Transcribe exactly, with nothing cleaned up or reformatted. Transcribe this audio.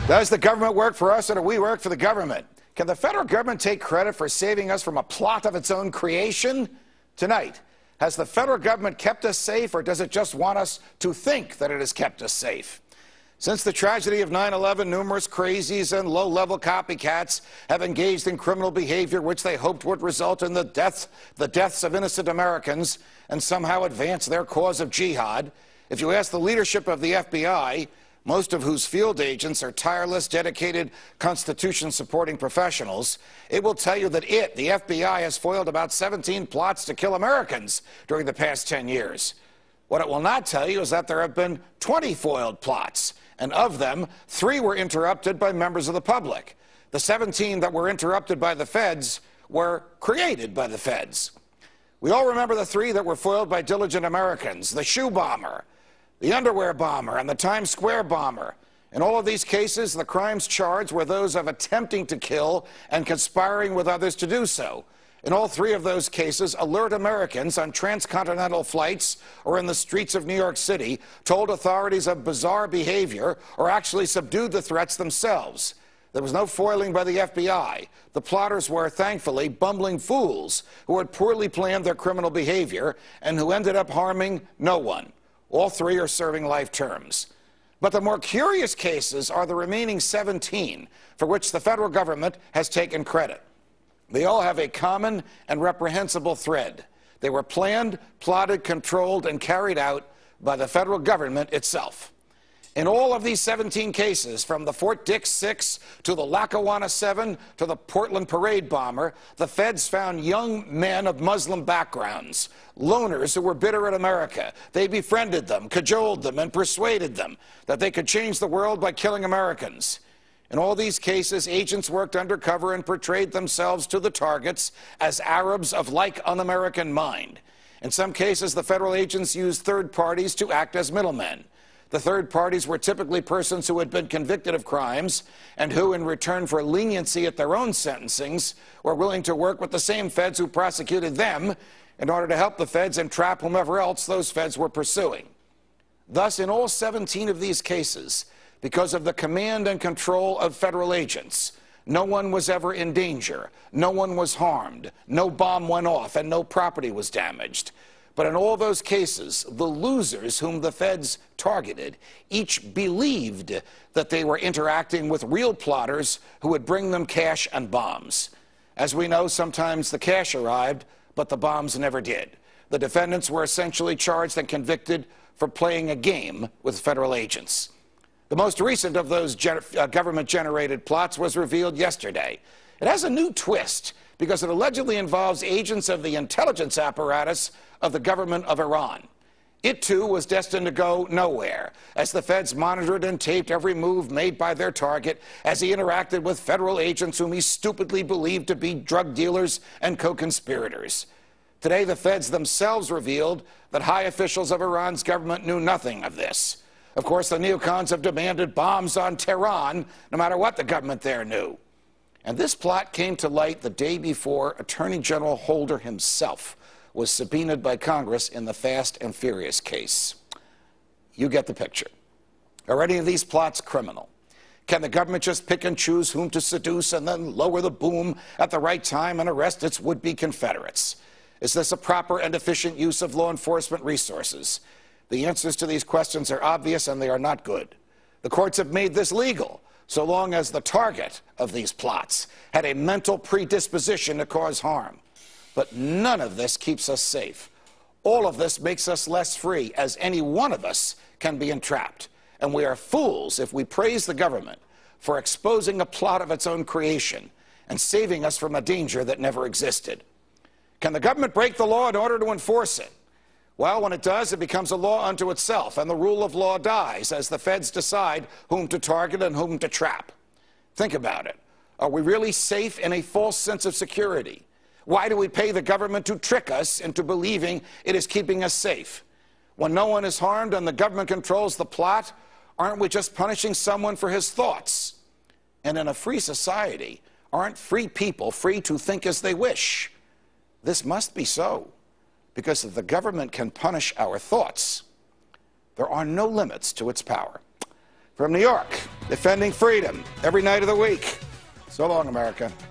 Does the government work for us, or do we work for the government? Can the federal government take credit for saving us from a plot of its own creation? Tonight, has the federal government kept us safe, or does it just want us to think that it has kept us safe? Since the tragedy of nine eleven, numerous crazies and low-level copycats have engaged in criminal behavior which they hoped would result in the death, the deaths of innocent Americans and somehow advance their cause of jihad. If you ask the leadership of the F B I, most of whose field agents are tireless, dedicated, Constitution-supporting professionals, it will tell you that it, the F B I, has foiled about seventeen plots to kill Americans during the past ten years. What it will not tell you is that there have been twenty foiled plots, and of them, three were interrupted by members of the public. The seventeen that were interrupted by the feds were created by the feds. We all remember the three that were foiled by diligent Americans: the shoe bomber, the underwear bomber, and the Times Square bomber. In all of these cases, the crimes charged were those of attempting to kill and conspiring with others to do so. In all three of those cases, alert Americans on transcontinental flights or in the streets of New York City told authorities of bizarre behavior or actually subdued the threats themselves. There was no foiling by the F B I. The plotters were, thankfully, bumbling fools who had poorly planned their criminal behavior and who ended up harming no one. All three are serving life terms. But the more curious cases are the remaining seventeen, for which the federal government has taken credit. They all have a common and reprehensible thread. They were planned, plotted, controlled, and carried out by the federal government itself. In all of these seventeen cases, from the Fort Dix Six to the Lackawanna Seven to the Portland Parade bomber, the feds found young men of Muslim backgrounds, loners who were bitter at America. They befriended them, cajoled them, and persuaded them that they could change the world by killing Americans. In all these cases, agents worked undercover and portrayed themselves to the targets as Arabs of like un-American mind. In some cases, the federal agents used third parties to act as middlemen. The third parties were typically persons who had been convicted of crimes and who, in return for leniency at their own sentencings, were willing to work with the same feds who prosecuted them in order to help the feds entrap whomever else those feds were pursuing. Thus, in all seventeen of these cases, because of the command and control of federal agents, no one was ever in danger, no one was harmed, no bomb went off, and no property was damaged. But in all those cases, the losers whom the feds targeted each believed that they were interacting with real plotters who would bring them cash and bombs. As we know, sometimes the cash arrived, but the bombs never did. The defendants were essentially charged and convicted for playing a game with federal agents. The most recent of those ge- uh, government-generated plots was revealed yesterday. It has a new twist because it allegedly involves agents of the intelligence apparatus of the government of Iran. It, too, was destined to go nowhere, as the feds monitored and taped every move made by their target as he interacted with federal agents whom he stupidly believed to be drug dealers and co-conspirators. Today, the feds themselves revealed that high officials of Iran's government knew nothing of this. Of course, the neocons have demanded bombs on Tehran, no matter what the government there knew. And this plot came to light the day before Attorney General Holder himself was subpoenaed by Congress in the Fast and Furious case. You get the picture. Are any of these plots criminal? Can the government just pick and choose whom to seduce and then lower the boom at the right time and arrest its would-be Confederates? Is this a proper and efficient use of law enforcement resources? The answers to these questions are obvious, and they are not good. The courts have made this legal, so long as the target of these plots had a mental predisposition to cause harm. But none of this keeps us safe. All of this makes us less free, as any one of us can be entrapped. And we are fools if we praise the government for exposing a plot of its own creation and saving us from a danger that never existed. Can the government break the law in order to enforce it? Well, when it does, it becomes a law unto itself, and the rule of law dies as the feds decide whom to target and whom to trap. Think about it. Are we really safe in a false sense of security? Why do we pay the government to trick us into believing it is keeping us safe? When no one is harmed and the government controls the plot, aren't we just punishing someone for his thoughts? And in a free society, aren't free people free to think as they wish? This must be so, because if the government can punish our thoughts, there are no limits to its power. from New York, defending freedom every night of the week. So long, America.